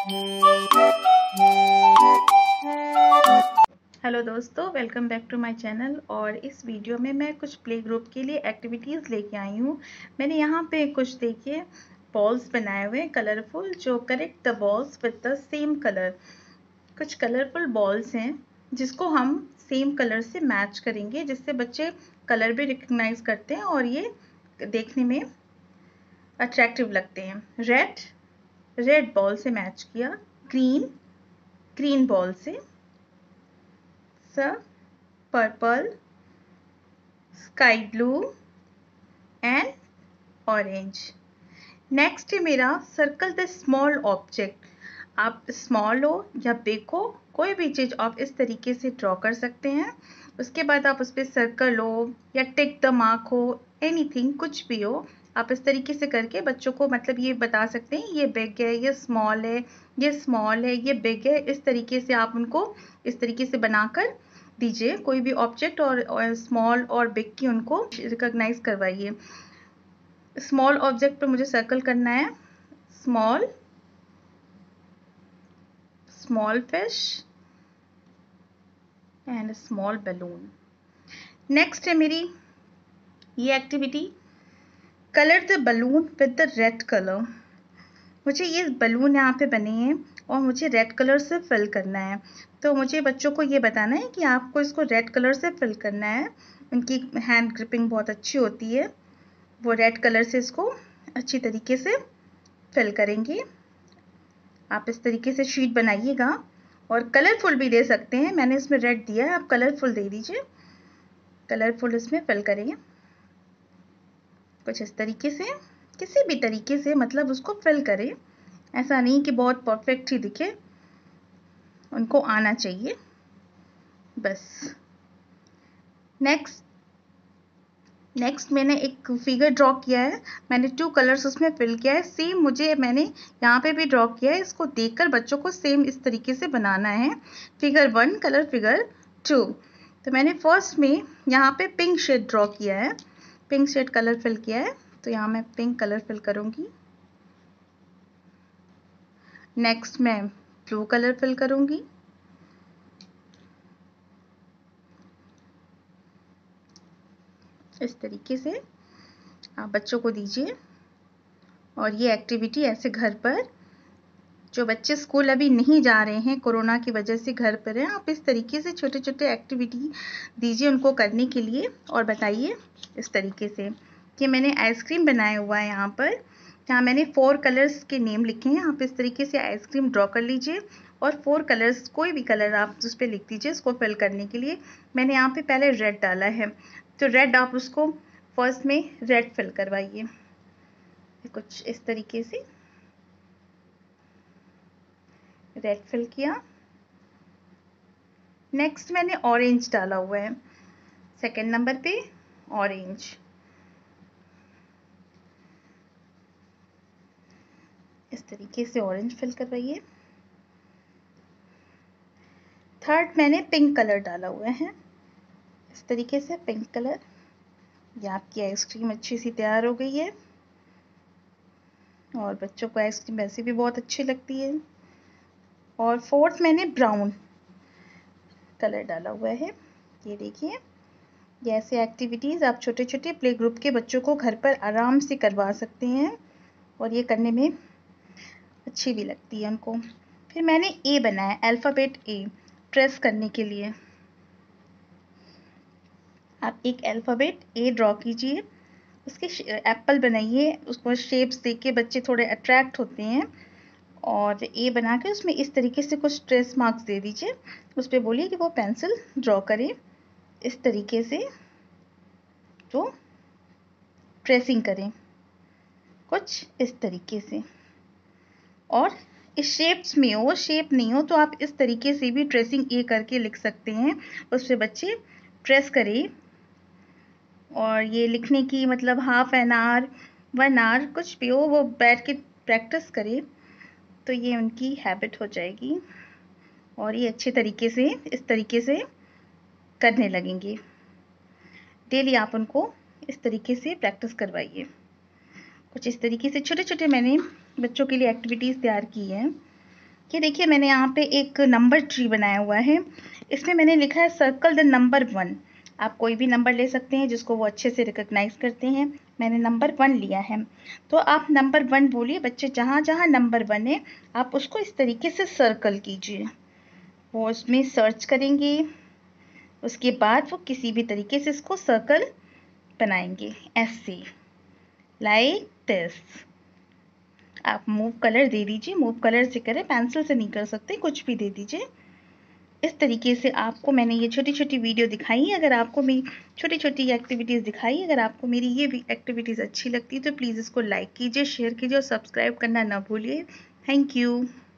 Hello दोस्तों, welcome back to my channel. और इस वीडियो में मैं कुछ प्ले ग्रुप के लिए एक्टिविटीज़ लेके आई हूँ। मैंने यहाँ पे कुछ देखिए बॉल्स बनाए हुए हैं कलरफुल, जो correct the balls with the same colour. कुछ कलरफुल बॉल्स हैं जिसको हम सेम कलर से मैच करेंगे, जिससे बच्चे कलर भी रिकग्नाइज करते हैं और ये देखने में अट्रैक्टिव लगते हैं। रेड बॉल से मैच किया, ग्रीन बॉल से, purple, sky blue and orange. Next है मेरा सर्कल द स्मॉल ऑब्जेक्ट। आप स्मॉल हो या बिग हो, कोई भी चीज़ आप इस तरीके से ड्रॉ कर सकते हैं। उसके बाद आप उस पर सर्कल हो या टिक द मार्क हो, एनीथिंग, कुछ भी हो, आप इस तरीके से करके बच्चों को मतलब ये बता सकते हैं ये बिग है, ये स्मॉल है, ये स्मॉल है, ये बिग है। इस तरीके से आप उनको इस तरीके से बनाकर दीजिए कोई भी ऑब्जेक्ट, और स्मॉल और बिग की उनको रिकॉग्नाइज करवाइए। स्मॉल ऑब्जेक्ट पे मुझे सर्कल करना है, small fish and small balloon. Next है मेरी ये activity, colour the balloon with the red colour. मुझे ये बलून यहाँ पे बने हैं और मुझे रेड कलर से फिल करना है। तो मुझे बच्चों को ये बताना है कि आपको इसको रेड कलर से फिल करना है। उनकी हैंड ग्रिपिंग बहुत अच्छी होती है, वो रेड कलर से इसको अच्छी तरीके से फिल करेंगे। आप इस तरीके से शीट बनाइएगा और कलरफुल भी दे सकते हैं। मैंने इसमें रेड दिया है, आप कलरफुल दे दीजिए। कलरफुल इसमें फिल करेंगे कुछ इस तरीके से, किसी भी तरीके से, मतलब उसको फिल करें। ऐसा नहीं कि बहुत परफेक्ट ही दिखे, उनको आना चाहिए बस। नेक्स्ट मैंने एक फिगर ड्रॉ किया है, मैंने 2 कलर्स उसमें फिल किया है। सेम मैंने यहाँ पे भी ड्रॉ किया है। इसको देखकर बच्चों को सेम इस तरीके से बनाना है। Figure 1 colour figure 2। तो मैंने फर्स्ट में यहाँ पे पिंक शेड ड्रॉ किया है, पिंक शेड कलर फिल किया है, तो यहाँ मैं पिंक कलर फिल करूँगी। नेक्स्ट मैं ब्लू कलर फिल करूँगी। इस तरीके से आप बच्चों को दीजिए। और ये एक्टिविटी ऐसे घर पर, जो बच्चे स्कूल अभी नहीं जा रहे हैं, कोरोना की वजह से घर पर हैं, आप इस तरीके से छोटे छोटे एक्टिविटी दीजिए उनको करने के लिए। और बताइए इस तरीके से कि मैंने आइसक्रीम बनाया हुआ है यहाँ पर, जहाँ मैंने 4 कलर्स के नेम लिखे हैं। आप इस तरीके से आइसक्रीम ड्रॉ कर लीजिए और 4 कलर्स, कोई भी कलर आप उस पर लिख दीजिए इसको फिल करने के लिए। मैंने यहाँ पे पहले रेड डाला है, तो रेड आप उसको फर्स्ट में रेड फिल करवाइए कुछ इस तरीके से। रेड फिल किया। नेक्स्ट मैंने ऑरेंज डाला हुआ है सेकंड नंबर पे, ऑरेंज। इस तरीके से ऑरेंज फिल करवाइए। थर्ड मैंने पिंक कलर डाला हुआ है, इस तरीके से पिंक कलर। ये आपकी आइसक्रीम अच्छी सी तैयार हो गई है और बच्चों को आइसक्रीम वैसे भी बहुत अच्छी लगती है। और फोर्थ मैंने ब्राउन कलर डाला हुआ है, ये देखिए। ये ऐसे एक्टिविटीज़ आप छोटे छोटे प्ले ग्रुप के बच्चों को घर पर आराम से करवा सकते हैं और ये करने में अच्छी भी लगती है उनको। फिर मैंने ए बनाया, अल्फ़ाबेट ए प्रेस करने के लिए। आप एक अल्फ़ाबेट ए ड्रॉ कीजिए, उसके एप्पल बनाइए, उसको शेप्स देख के बच्चे थोड़े अट्रैक्ट होते हैं। और ए बना के उसमें इस तरीके से कुछ ट्रेस मार्क्स दे दीजिए, उस पर बोलिए कि वो पेंसिल ड्रॉ करें इस तरीके से, तो ट्रेसिंग करें कुछ इस तरीके से। और इस शेप्स में हो, शेप नहीं हो तो आप इस तरीके से भी ट्रेसिंग ए करके लिख सकते हैं, उस पर बच्चे ट्रेस करें। और ये लिखने की मतलब हाफ एन आवर 1 आवर कुछ भी हो, वो बैठ के प्रैक्टिस करें तो ये उनकी हैबिट हो जाएगी और ये अच्छे तरीके से इस तरीके से करने लगेंगे। डेली आप उनको इस तरीके से प्रैक्टिस करवाइए। कुछ इस तरीके से छोटे छोटे मैंने बच्चों के लिए एक्टिविटीज़ तैयार की हैं ये देखिए मैंने यहाँ पे एक नंबर ट्री बनाया हुआ है। इसमें मैंने लिखा है सर्कल द नंबर 1। आप कोई भी नंबर ले सकते हैं जिसको वो अच्छे से रिकॉग्नाइज करते हैं। मैंने नंबर 1 लिया है, तो आप नंबर 1 बोलिए। बच्चे जहाँ जहाँ नंबर 1 है आप उसको इस तरीके से सर्कल कीजिए। वो उसमें सर्च करेंगे, उसके बाद वो किसी भी तरीके से इसको सर्कल बनाएंगे, ऐसे, लाइक दिस। आप मूव कलर दे दीजिए, मूव कलर से करें, पेंसिल से नहीं कर सकते, कुछ भी दे दीजिए। इस तरीके से आपको मैंने ये छोटी छोटी वीडियो दिखाई है। अगर आपको मेरी छोटी छोटी एक्टिविटीज़ दिखाई, अगर आपको मेरी ये भी एक्टिविटीज़ अच्छी लगती है तो प्लीज़ इसको लाइक कीजिए, शेयर कीजिए और सब्सक्राइब करना ना भूलिए। Thank you.